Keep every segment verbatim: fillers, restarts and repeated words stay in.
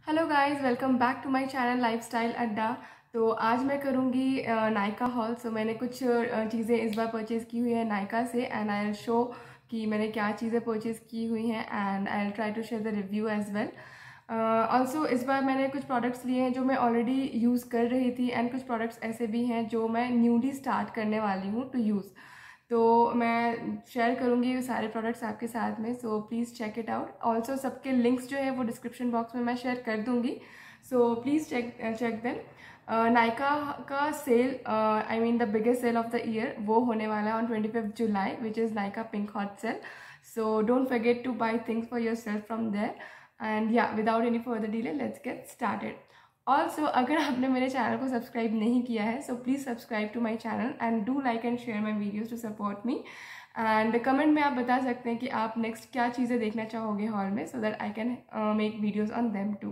Hello guys, welcome back to my channel lifestyle Adda. तो आज मैं करूँगी नायका हॉल। सो मैंने कुछ चीज़ें इस बार परचेज़ की हुई है नायका से एंड आई विल शो कि मैंने क्या चीज़ें परचेज़ की हुई हैं and I will try to share the review as well. Also इस बार मैंने कुछ प्रोडक्ट्स लिए हैं जो मैं ऑलरेडी यूज़ कर रही थी एंड कुछ प्रोडक्ट्स ऐसे भी हैं जो मैं न्यूली स्टार्ट करने वाली हूँ टू यूज़। तो मैं शेयर करूँगी सारे प्रोडक्ट्स आपके साथ में, so please check it out. Also सबके लिंक्स जो है वो डिस्क्रिप्शन बॉक्स में मैं शेयर कर दूँगी, so please check check them. Nykaa का sale, I mean the biggest sale of the year, वो होने वाला है on twenty fifth July which is Nykaa pink hot sale. So don't forget to buy things for yourself from there and yeah without any further delay let's get started. Also अगर आपने मेरे channel को subscribe नहीं किया है so please subscribe to my channel and do like and share my videos to support me. And comment में आप बता सकते हैं कि आप नेक्स्ट क्या चीज़ें देखना चाहोगे हॉल में, so that I can make videos on them too.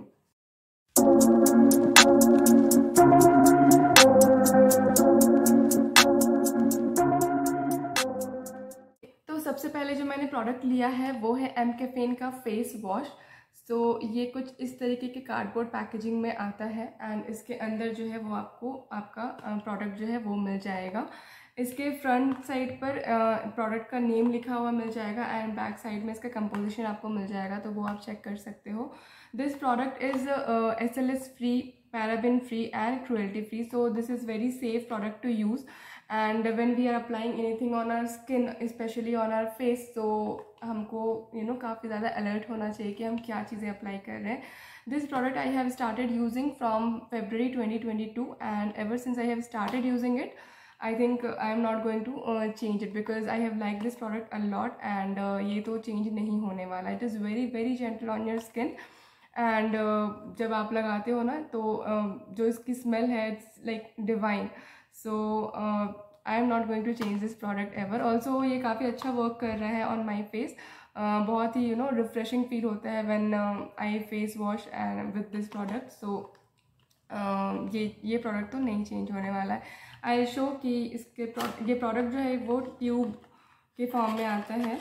तो सबसे पहले जो मैंने प्रोडक्ट लिया है वो है एम कैफेन का फेस वॉश। सो so, ये कुछ इस तरीके के कार्डबोर्ड पैकेजिंग में आता है एंड इसके अंदर जो है वो आपको आपका प्रोडक्ट जो है वो मिल जाएगा। इसके फ्रंट साइड पर प्रोडक्ट का नेम लिखा हुआ मिल जाएगा एंड बैक साइड में इसका कंपोजिशन आपको मिल जाएगा, तो वो आप चेक कर सकते हो। This product is S L S free, paraben free and cruelty free, so this is very safe product to use and when we are applying anything on our skin, specially on our face, तो हमको you know काफ़ी ज़्यादा alert होना चाहिए कि हम क्या चीज़ें अप्लाई कर रहे हैं। This product I have started using from February twenty twenty two and ever since I have started using it I think I am not going to change it because I have like this product a lot and ये तो change नहीं होने वाला। It is very very gentle on your skin and जब आप लगाते हो ना तो uh, जो इसकी स्मेल है it's like divine. So I am not going to change this product ever. Also ये काफ़ी अच्छा वर्क कर रहा है ऑन माई फेस, बहुत ही यू नो रिफ्रेशिंग फील होता है when I face wash and with this product. So ये ये प्रोडक्ट तो नहीं चेंज होने वाला है। आई शो कि इसके प्रोडक्ट ये प्रोडक्ट जो है वो ट्यूब के फॉर्म में आता है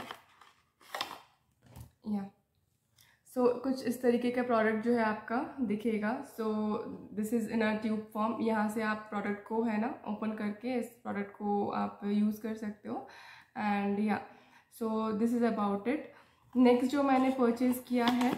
या सो so, कुछ इस तरीके का प्रोडक्ट जो है आपका दिखेगा। So this is in a tube form. यहाँ से आप प्रोडक्ट को है ना ओपन करके इस प्रोडक्ट को आप यूज़ कर सकते हो and yeah so this is about it. Next जो मैंने परचेज़ किया है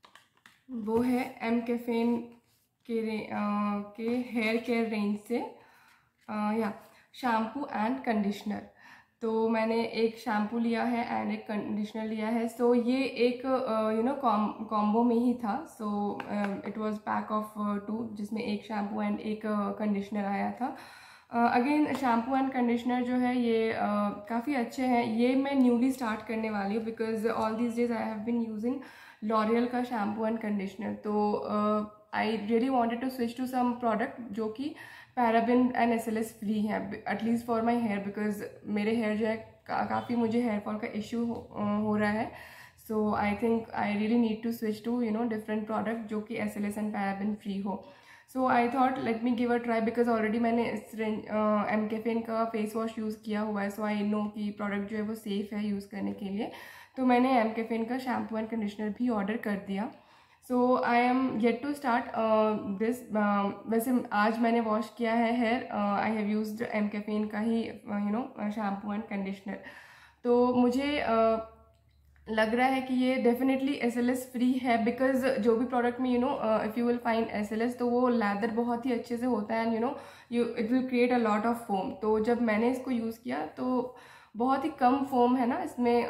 वो है एम कैफेन के रे, आ, के हेयर केयर रेंज से आ, या शैम्पू एंड कंडीशनर। तो मैंने एक शैम्पू लिया है एंड एक कंडीशनर लिया है। सो so, ये एक यू नो कॉम्बो में ही था। So it was pack of two जिसमें एक शैम्पू एंड एक कंडीशनर uh, आया था। अगेन शैम्पू एंड कंडीशनर जो है ये uh, काफ़ी अच्छे हैं। ये मैं न्यूली स्टार्ट करने वाली हूँ because all these days I have been using L'Oreal का शैम्पू एंड कंडीशनर। तो I really wanted to switch to some product जो कि paraben and S L S free है, at least for my hair, because मेरे hair जो है का, काफ़ी मुझे हेयर फॉल का इशू हो, हो रहा है। So I think I really need to switch to you know different product जो कि S L S and paraben free हो। So I thought let me give a try because already मैंने इस एम कैफेन का face wash use किया हुआ है। So I know कि प्रोडक्ट जो है वो सेफ़ है यूज़ करने के लिए। तो मैंने एम कैफेन का शैम्पू एंड कंडीशनर भी ऑर्डर कर दिया। So I am yet to start this. वैसे आज मैंने वॉश किया है hair, I have used M caffeine का ही you know shampoo and conditioner. तो मुझे uh, लग रहा है कि ये definitely S L S free है बिकॉज जो भी प्रोडक्ट में you know if you will find S L S तो वो लैदर बहुत ही अच्छे से होता है and you know you it will create a lot of foam. तो जब मैंने इसको यूज़ किया तो बहुत ही कम फोम है ना इसमें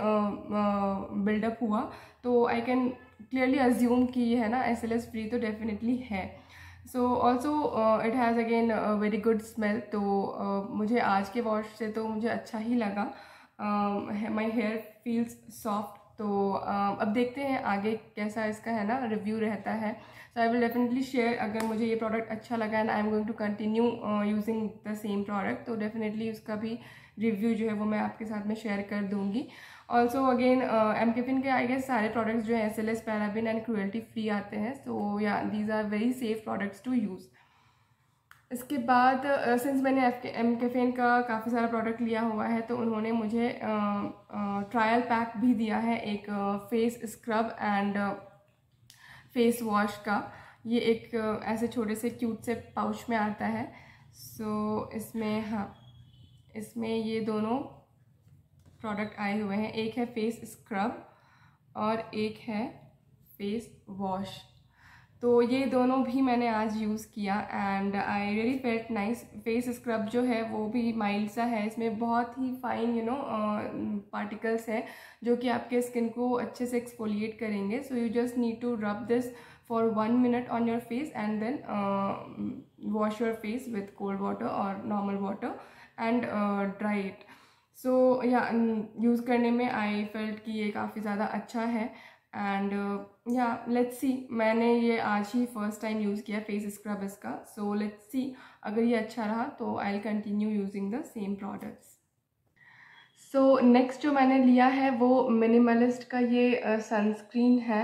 बिल्डअप uh, uh, हुआ। तो आई कैन क्लियरली अज्यूम कि ये है ना एस एल एस फ्री तो डेफिनेटली है। So also it has again very good smell. तो uh, मुझे आज के वॉश से तो मुझे अच्छा ही लगा। My hair feels soft. तो uh, अब देखते हैं आगे कैसा इसका है ना रिव्यू रहता है। So I will definitely share अगर मुझे ये प्रोडक्ट अच्छा लगा and I am going to continue using the same product, तो डेफिनेटली उसका भी रिव्यू जो है वो मैं आपके साथ में शेयर कर दूँगी। ऑल्सो अगेन एम कैफिन के आई गेस सारे प्रोडक्ट्स जो है S L S paraben and cruelty free आते हैं। So yeah these are very safe products to use. इसके बाद सिंस uh, मैंने एम कैफेन का काफ़ी सारा प्रोडक्ट लिया हुआ है तो उन्होंने मुझे ट्रायल uh, पैक uh, भी दिया है, एक face scrub and face wash का। ये एक ऐसे छोटे से क्यूट से पाउच में आता है। सो so, इसमें हाँ इसमें ये दोनों प्रोडक्ट आए हुए हैं, एक है फेस स्क्रब और एक है फेस वॉश। तो ये दोनों भी मैंने आज यूज़ किया and I really felt nice. Face scrub जो है वो भी माइल्ड सा है, इसमें बहुत ही फाइन यू नो पार्टिकल्स हैं जो कि आपके स्किन को अच्छे से एक्सफोलिएट करेंगे। So you just need to rub this for one minute on your face and then wash your face with cold water और normal water and dry it. So yeah use करने में I felt कि ये काफ़ी ज़्यादा अच्छा है and या लेट्स सी, मैंने ये आज ही फर्स्ट टाइम यूज़ किया फेस स्क्रब इसका। सो लेट्स सी अगर ये अच्छा रहा तो I will continue using the same products. So next जो मैंने लिया है वो मिनिमलिस्ट का ये सनस्क्रीन uh, है।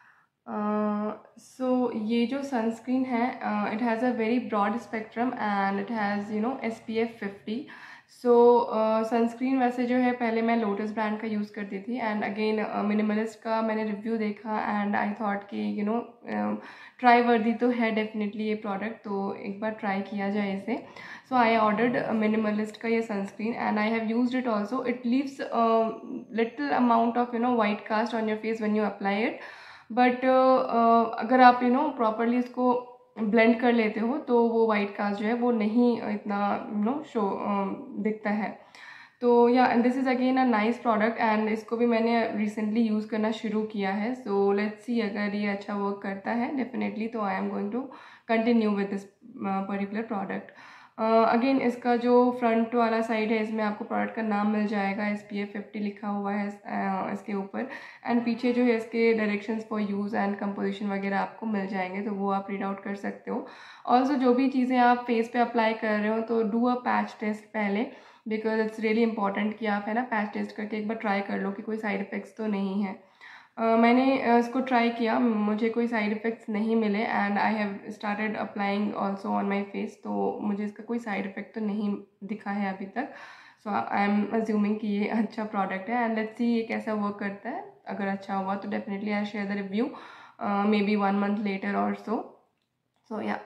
सो uh, so ये जो सनस्क्रीन है it has a very broad spectrum and it has you know S P F fifty. So sunscreen वैसे जो है पहले मैं लोटस ब्रांड का यूज़ करती थी एंड अगेन मिनिमलिस्ट का मैंने रिव्यू देखा एंड आई थॉट कि यू नो ट्राई वर्दी तो है डेफिनेटली ये प्रोडक्ट, तो एक बार ट्राई किया जाए इसे। सो आई ऑर्डर्ड मिनिमलिस्ट का ये sunscreen and I have used it also. It leaves little amount of you know white cast on your face when you apply it, but अगर आप यू नो प्रॉपरली इसको blend कर लेते हो तो वो वाइट कास्ट जो है वो नहीं इतना यू नो शो दिखता है। तो yeah this is again a nice product and इसको भी मैंने रिसेंटली यूज़ करना शुरू किया है। सो लेट्स सी अगर ये अच्छा वर्क करता है डेफिनेटली तो I am going to continue with this particular product. Again इसका जो फ्रंट वाला साइड है इसमें आपको प्रोडक्ट का नाम मिल जाएगा, एस पी एफ फिफ्टी लिखा हुआ है uh, इसके ऊपर एंड पीछे जो है इसके directions for use and composition वगैरह आपको मिल जाएंगे, तो वो आप रीड आउट कर सकते हो। ऑल्सो जो भी चीज़ें आप फेस पे अप्लाई कर रहे हो तो डू अ पैच टेस्ट पहले, बिकॉज इट्स रियली इंपॉर्टेंट कि आप है ना पैच टेस्ट करके एक बार ट्राई कर लो कि कोई साइड इफ़ेक्ट्स तो नहीं है। Uh, मैंने uh, इसको ट्राई किया, मुझे कोई साइड इफ़ेक्ट्स नहीं मिले and I have started applying also on my face, तो मुझे इसका कोई साइड इफ़ेक्ट तो नहीं दिखा है अभी तक। सो आई एम अज्यूमिंग कि ये अच्छा प्रोडक्ट है एंड लेट्स सी ये कैसा वर्क करता है। अगर अच्छा हुआ तो definitely I share the review maybe one month later और सो। सो या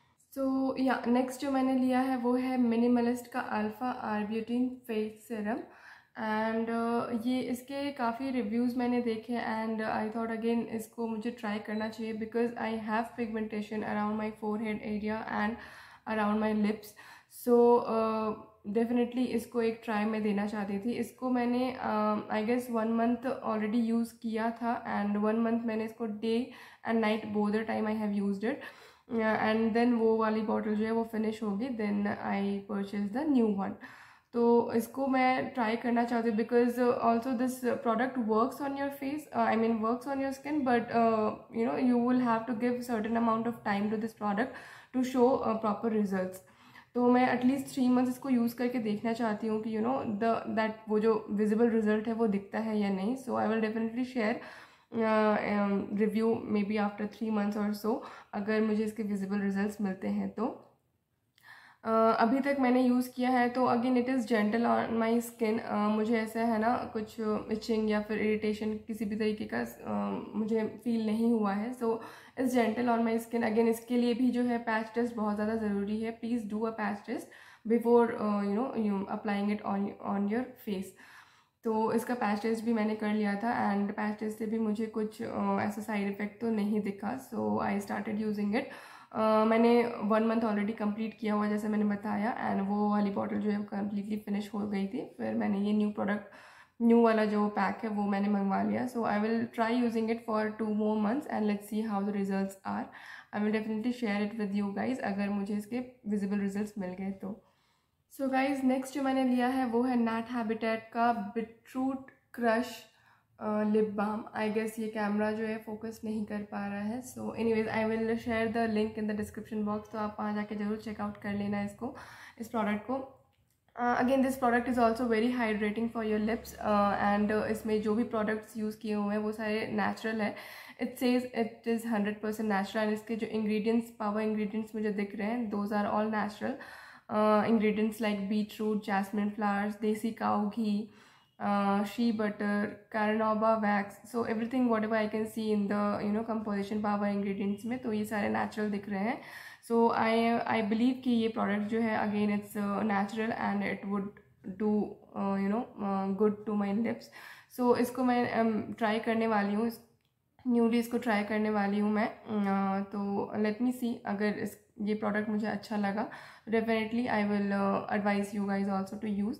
सो या नेक्स्ट जो मैंने लिया है वो है मिनिमलिस्ट का alpha arbutin face serum and uh, ये इसके काफ़ी रिव्यूज़ मैंने देखे एंड आई थॉट अगेन इसको मुझे ट्राई करना चाहिए because I have pigmentation around my forehead area and around my lips. So definitely इसको एक ट्राई मैं देना चाहती थी। इसको मैंने I guess one month already use किया था एंड वन मंथ मैंने इसको day and night both the time I have used it and then वो वाली बॉटल जो है वो फिनिश होगी, then I purchase the new one. तो इसको मैं ट्राई करना चाहती हूँ because also this product works on your face, I mean works on your skin, but you know you will have to give certain amount of time to this product to show proper results. तो मैं at least three months इसको use करके देखना चाहती हूँ कि you know the that वो जो विजिबल रिजल्ट है वो दिखता है या नहीं। So I will definitely share review maybe after three months और सो, अगर मुझे इसके विजिबल रिजल्ट्स मिलते हैं तो। Uh, अभी तक मैंने यूज़ किया है तो again it is gentle on my skin. मुझे ऐसा है ना कुछ इचिंग या फिर इरिटेशन किसी भी तरीके का uh, मुझे फील नहीं हुआ है। So it's gentle on my skin. Again इसके लिए भी जो है पैच टेस्ट बहुत ज़्यादा ज़रूरी है। Please do a patch test before you know you applying it on on your face. तो इसका पैच टेस्ट भी मैंने कर लिया था एंड पैच टेस्ट से भी मुझे कुछ uh, ऐसा साइड इफ़ेक्ट तो नहीं दिखा। So I started using it. Uh, मैंने वन मंथ ऑलरेडी कंप्लीट किया हुआ जैसे मैंने बताया एंड वो वाली बॉटल जो है कम्प्लीटली फिनिश हो गई थी। फिर मैंने ये न्यू प्रोडक्ट न्यू वाला जो पैक है वो मैंने मंगवा लिया। So I will try using it for two more months and let's see how the results are. I will definitely share it with you guys अगर मुझे इसके विजिबल रिजल्ट्स मिल गए तो। सो गाइज नेक्स्ट जो मैंने लिया है वो है नैट हैबिटेट का beetroot crush lip balm. I guess ये कैमरा जो है फोकस नहीं कर पा रहा है। So anyways I will share the link in the description box, तो आप वहाँ जाके जरूर चेकआउट कर लेना इसको, इस प्रोडक्ट को। Again this product is also very hydrating for your lips and इसमें जो भी प्रोडक्ट्स यूज़ किए हुए हैं वो सारे नेचुरल है। It says it is hundred percent natural and इसके जो इंग्रेडिएंट्स पावर इंग्रेडिएंट्स मुझे दिख रहे हैं those are all natural ingredients like beetroot, jasmine flowers, desi cow ghee, shea butter, carnauba wax, so everything whatever I can see in the you know composition power ingredients में, तो ये सारे natural दिख रहे हैं. So I I believe कि ये product जो है again it's uh, natural and it would do uh, you know uh, good to my lips. So इसको मैं um, try करने वाली हूँ, न्यूली इसको ट्राई करने वाली हूँ मैं. uh, तो लेट मी सी, अगर इस ये प्रोडक्ट मुझे अच्छा लगा definitely I will advise you guys also to use.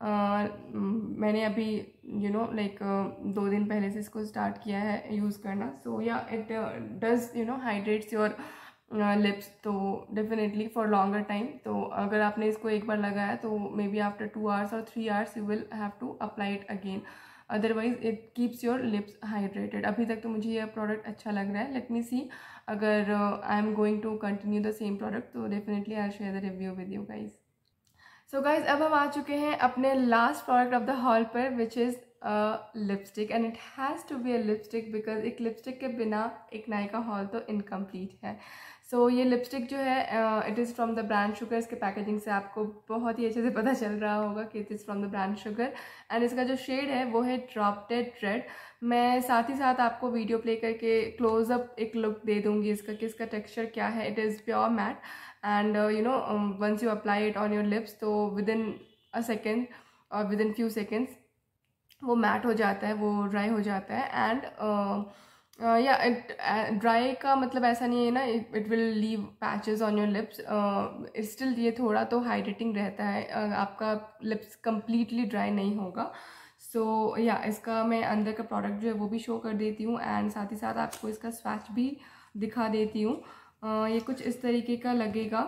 मैंने अभी यू नो लाइक दो दिन पहले से इसको स्टार्ट किया है यूज़ करना. सो या it does you know hydrates your lips, तो डेफिनेटली फॉर लॉन्गर टाइम. तो अगर आपने इसको एक बार लगाया तो maybe after two hours और three hours you will have to apply it again, otherwise it keeps your lips hydrated. अभी तक तो मुझे यह प्रोडक्ट अच्छा लग रहा है. लेट मी सी, अगर I am going to continue the same product तो definitely I share the review with you guys. So guys अब हम आ चुके हैं अपने last product of the haul पर, which is lipstick. And it has to be a lipstick because एक lipstick के बिना एक नायका हॉल तो इनकम्प्लीट है. सो so, ये लिपस्टिक जो है it is from the brand Sugar. इसके पैकेजिंग से आपको बहुत ही अच्छे से पता चल रहा होगा कि it is from the brand Sugar. And इसका जो शेड है वो है ड्रॉप डेड रेड. मैं साथ ही साथ आपको वीडियो प्ले करके क्लोजअप एक लुक दे दूँगी इसका कि इसका टेक्स्चर क्या है. It is pure matte and you know once you apply it on your lips तो विद इन अ सेकेंड और विद इन फ्यू सेकेंड्स वो मैट हो जाता है, वो ड्राई हो जाता है. एंड या इट ड्राई का मतलब ऐसा नहीं है ना it will leave patches on your lips. Still ये थोड़ा तो हाइड्रेटिंग रहता है, uh, आपका लिप्स कम्प्लीटली ड्राई नहीं होगा. सो so, या yeah, इसका मैं अंदर का प्रोडक्ट जो है वो भी शो कर देती हूँ एंड साथ ही साथ आपको इसका स्वैच भी दिखा देती हूँ. uh, ये कुछ इस तरीके का लगेगा,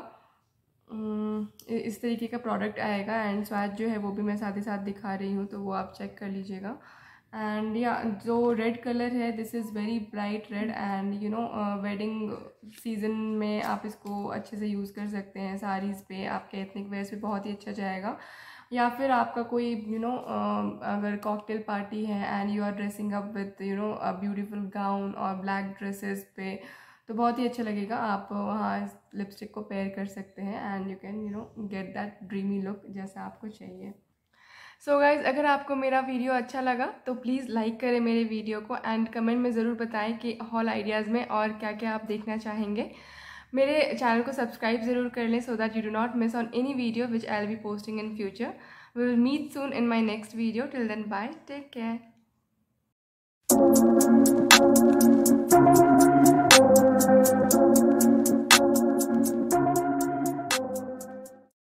um, इस तरीके का प्रोडक्ट आएगा एंड स्वैच जो है वो भी मैं साथ ही साथ दिखा रही हूँ, तो वो आप चेक कर लीजिएगा. एंड या जो रेड कलर है this is very bright red and you know wedding season में आप इसको अच्छे से यूज़ कर सकते हैं. साड़ीज़ पे, आपके एथनिक वेयर्स पे बहुत ही अच्छा जाएगा. या फिर आपका कोई यू नो अगर कॉकटेल पार्टी है and you are dressing up with you know a beautiful gown और ब्लैक ड्रेसेस पे, तो बहुत ही अच्छा लगेगा. आप वहाँ लिपस्टिक को पेयर कर सकते हैं and you can you know get that dreamy look जैसा आपको चाहिए. सो so गाइज़ अगर आपको मेरा वीडियो अच्छा लगा तो प्लीज़ लाइक करें मेरे वीडियो को एंड कमेंट में ज़रूर बताएं कि हॉल आइडियाज़ में और क्या क्या आप देखना चाहेंगे. मेरे चैनल को सब्सक्राइब ज़रूर कर लें so that you do not miss on any video which I will be posting in future. We will meet soon in my next video. Till then bye, take care.